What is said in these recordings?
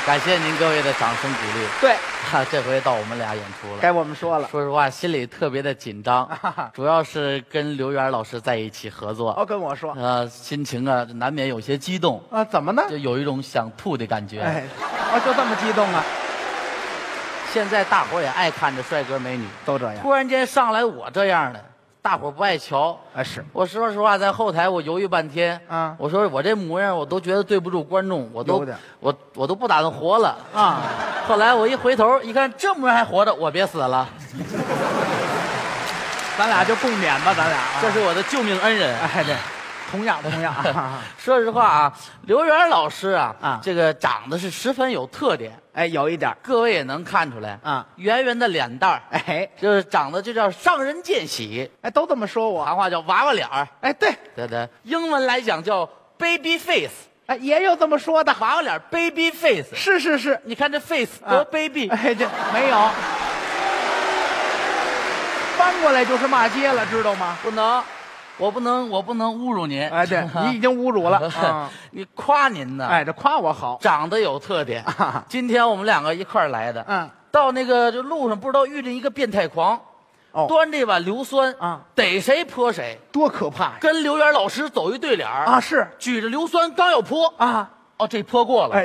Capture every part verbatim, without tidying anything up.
感谢您各位的掌声鼓励。 对， 哈，这回到我们俩演出了。 该我们说了。 说实话，心里特别的紧张，主要是跟刘源老师在一起合作。 哦，跟我说。 呃，心情啊，难免有些激动啊。怎么呢？ 就有一种想吐的感觉。 哎，啊，就这么激动啊！ 现在大伙儿也爱看着帅哥美女， 都这样。 突然间上来我这样的，大伙儿不爱瞧。 哎，是我说实话，在后台我犹豫半天。 啊， 我说我这模样，我都觉得对不住观众，我都我我都不打算活了啊。后来我一回头一看，这模样还活着，我别死了。 咱俩就共勉吧，咱俩。 这是我的救命恩人。 哎，对。同样，同样。 说实话啊，刘源老师啊， 啊， 这个长得是十分有特点。 哎，有一点， 各位也能看出来啊， 圆圆的脸蛋儿， 哎， 就是长得就叫上人见喜。 哎，都这么说我。 行话叫娃娃脸儿。 哎，对， 对对，英文来讲叫 baby face。 哎，也有这么说的， 娃娃脸 baby face。 是是是， 你看这 face 多 baby。 哎，这没有。翻过来就是骂街了，知道吗？ 不能。我不能，我不能侮辱您。 哎，对你已经侮辱了。嗯、 你夸您呢？ 哎，这夸我好， 长得有特点。啊、今天我们两个一块儿来的。 嗯， 到那个就路上不知道遇见一个变态狂， 哦， 端这碗硫酸啊， 逮谁泼谁， 多可怕呀！ 跟刘源老师走一对脸啊，是举着硫酸刚要泼啊， 哦，这泼过了。 哎。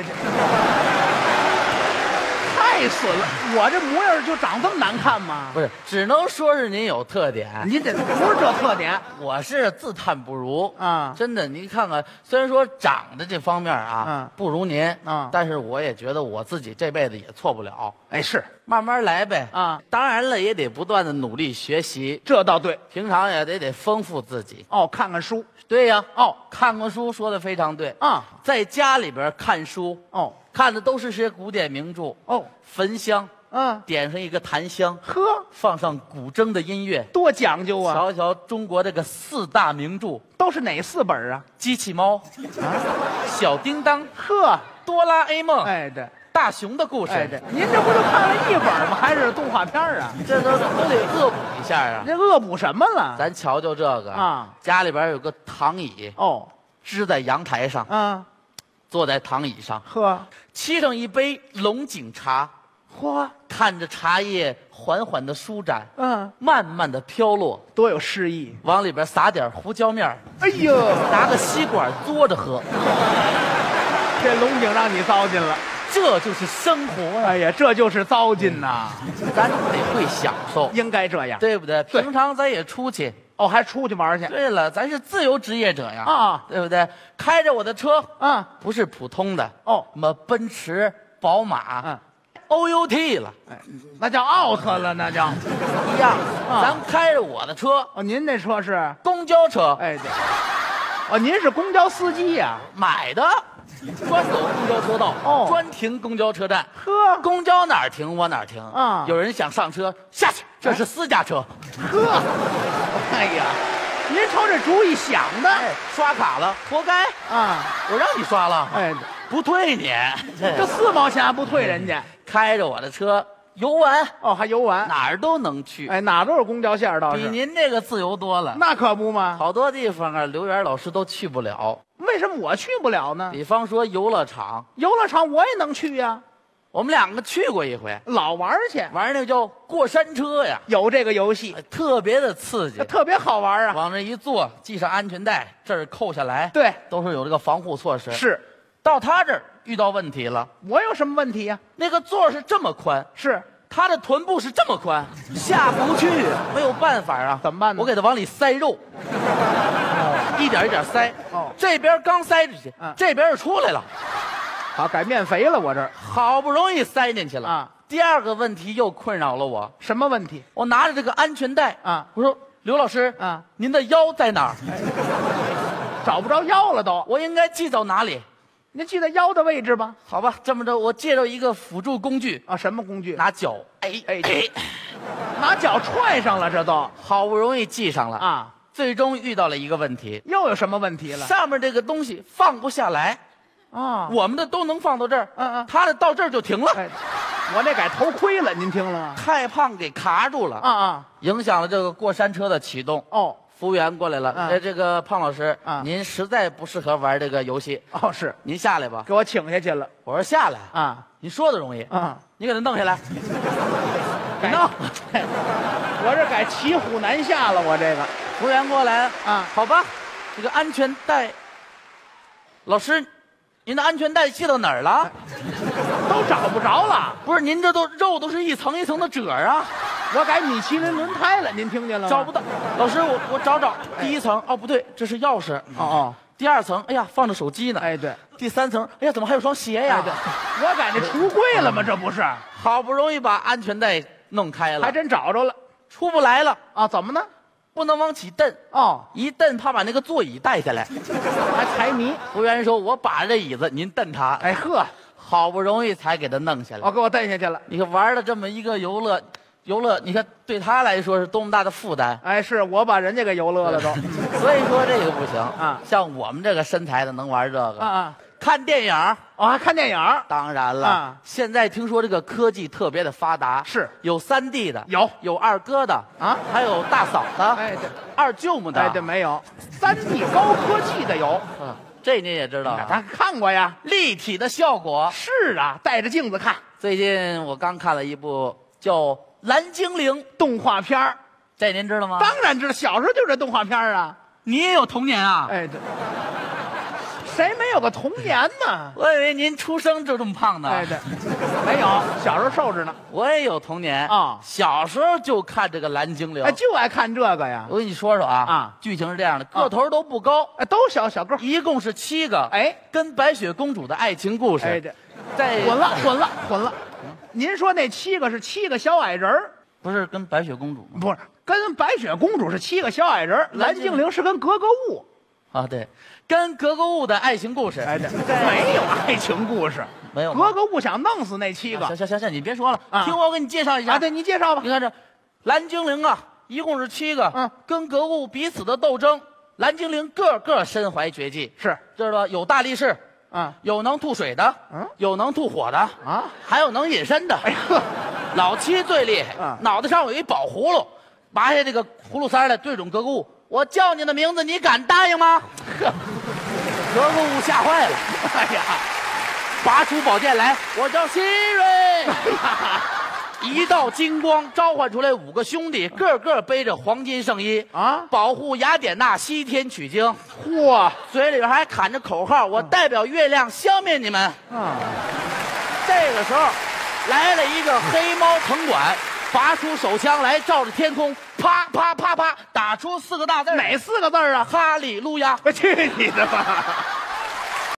太损了！我这模样就长这么难看吗？ 不是，只能说是您有特点。 您这不是这特点， 我是自叹不如啊！ 真的，您看看，虽然说长得这方面啊， 嗯， 不如您啊， 但是我也觉得我自己这辈子也错不了。 哎，是慢慢来呗啊！ 当然了，也得不断的努力学习， 这倒对。 平常也得得丰富自己。 哦，看看书。 对呀， 哦， 看看书说的非常对啊！ 在家里边看书， 哦， 看的都是些古典名著。 哦， 焚香。 嗯， 点上一个檀香， 呵， 放上古筝的音乐， 多讲究啊！ 瞧瞧中国这个四大名著都是哪四本啊？ 机器猫啊，小叮当， 呵， 哆啦 A 梦， 哎，对， 大雄的故事， 哎，对，您这不就看了一本吗？还是动画片啊？ 这都都得恶补一下啊！ 这恶补什么了？ 咱瞧瞧这个啊， 家里边有个躺椅， 哦， 支在阳台上， 啊， 坐在躺椅上， 呵， 沏上一杯龙井茶。 嚯， 看着茶叶缓缓的舒展， 嗯， 慢慢的飘落， 多有诗意。 往里边撒点胡椒面哎呦， 拿个吸管嘬着喝。 这龙井让你糟践了， 这就是生活。 哎呀，这就是糟践呐！ 咱得会享受， 应该这样， 对不对？平常咱也出去， 哦，还出去玩去。 对了，咱是自由职业者呀， 啊， 对不对？开着我的车， 啊， 不是普通的， 哦， 什么奔驰、宝马， 嗯。 O U T 了， 哎，那叫 out 了，那叫一样。啊、咱开着我的车， 哦，您那车是公交车， 哎对，哦，您是公交司机呀、啊？ 买的，专走公交车道， 哦， 专停公交车站。 呵， 公交哪儿停我哪儿停啊。 有人想上车下去，这是私家车。 呵，哎呀，您瞅这主意想的， 哎、刷卡了，活该啊！ 我让你刷了， 哎， 不退你， 这四毛钱不退人家。 开着我的车游玩， 哦，还游玩， 哪儿都能去。 哎，哪都是公交线，倒是比您这个自由多了。 那可不嘛， 好多地方啊，刘源老师都去不了。 为什么我去不了呢？ 比方说游乐场， 游乐场我也能去呀。 我们两个去过一回， 老玩去， 玩那个叫过山车呀， 有这个游戏， 特别的刺激， 特别好玩啊。 往那一坐，系上安全带，这儿扣下来， 对， 都是有这个防护措施。 是， 到他这儿遇到问题了。 我有什么问题呀？ 那个座是这么宽， 是他的臀部是这么宽，下不去，没有办法啊。 怎么办呢？ 我给他往里塞肉，一点一点塞。 哦， 这边刚塞进去， 嗯， 这边就出来了。 好，改面肥了，我这儿好不容易塞进去了啊。 第二个问题又困扰了我， 什么问题？ 我拿着这个安全带啊， 我说刘老师啊， 您的腰在哪儿？ 找不着腰了都， 我应该系到哪里？ 您系在腰的位置吧。 好吧，这么着，我借着一个辅助工具啊，什么工具？ 拿脚，哎哎哎， 拿脚踹上了，这都好不容易系上了啊。 最终遇到了一个问题， 又有什么问题了？ 上面这个东西放不下来啊， 我们的都能放到这儿， 嗯嗯， 他的到这儿就停了。 哎，我这改头盔了，您听了吗？ 太胖给卡住了啊啊， 影响了这个过山车的启动。 哦， 服务员过来了， 嗯哎，这个胖老师， 嗯您实在不适合玩这个游戏， 哦，是您下来吧。 给我请下去了我说下来， 啊您说的容易， 啊！ 你给他弄下来， 改弄，我这改骑虎难下了，我这个服务员过来， 啊好吧，这个安全带，老师，您的安全带系到哪儿了？ 都找不着了。 不是，您这都肉都是一层一层的褶啊， 我改米其林轮胎了，您听见了吗？ 找不到。老师，我我找找，第一层，哦不对，这是钥匙。 哦哦， 第二层，哎呀，放着手机呢。 哎对， 第三层，哎呀，怎么还有双鞋呀？ 哎对，我改那橱柜了吗？这不是， 好不容易把安全带弄开了， 还真找着了出不来了， 啊？怎么呢？ 不能往起蹬， 哦， 一蹬怕把那个座椅带下来。 还财迷。 服务员说：“我把着这椅子，您蹬它。” 哎呵， 好不容易才给他弄下来。 哦，给我蹬下去了。 你看玩了这么一个游乐，游乐，你看对他来说是多么大的负担。 哎，是我把人家给游乐了都。 所以说这个不行啊像我们这个身材的能玩这个啊啊！ 看电影。 哦，还看电影？ 当然了， 啊现在听说这个科技特别的发达， 是有三 D 的， 有有二哥的啊还有大嫂的， 哎对， 二舅母的， 哎这没有，三 D 高科技的有， 嗯这你也知道啊， 咱看过呀。 立体的效果。 是啊，带着镜子看最近我刚看了一部叫《蓝精灵》， 动画片儿， 这您知道吗？ 当然知道，小时候就这动画片儿啊。 你也有童年啊？ 哎对，谁没有个童年呢？ 我以为您出生就这么胖呢。 哎对，没有，小时候瘦着呢。 我也有童年啊小时候就看这个蓝精灵。 哎，就爱看这个呀。 我跟你说说啊， 啊剧情是这样的，个头都不高， 哎，都小小个儿。 一共是七个， 哎， 跟白雪公主的爱情故事， 哎对， 在混了混了混了。您说那七个是七个小矮人儿， 不是跟白雪公主吗？ 不是跟白雪公主是七个小矮人儿，蓝精灵是跟格格巫。 啊，对，跟格格巫的爱情故事， 哎对，没有爱情故事， 没有吗格格巫想弄死那七个行行行行，你别说了， 啊听我给你介绍一下。 啊。对，你介绍吧你。看这蓝精灵啊，一共是七个， 嗯， 跟格格巫彼此的斗争，蓝精灵个个身怀绝技， 是知道吧？有大力士， 啊有能吐水的， 嗯有能吐火的， 啊， 还有能隐身的。 哎呵， 老七最厉害， 嗯脑袋上有一宝葫芦，拔下这个葫芦丝儿来对准格格巫，我叫你的名字，你敢答应吗？呵，格格巫吓坏了， 哎呀， 拔出宝剑来，我叫希瑞。一道金光召唤出来五个兄弟，个个背着黄金圣衣啊保护雅典娜西天取经， 嚯嘴里边还喊着口号：“我代表月亮消灭你们。” 啊， 这个时候，来了一个黑猫城管，拔出手枪来，照着天空，啪啪啪啪，打出四个大字： 哪四个字儿啊？ 哈利路亚。 去你的吧！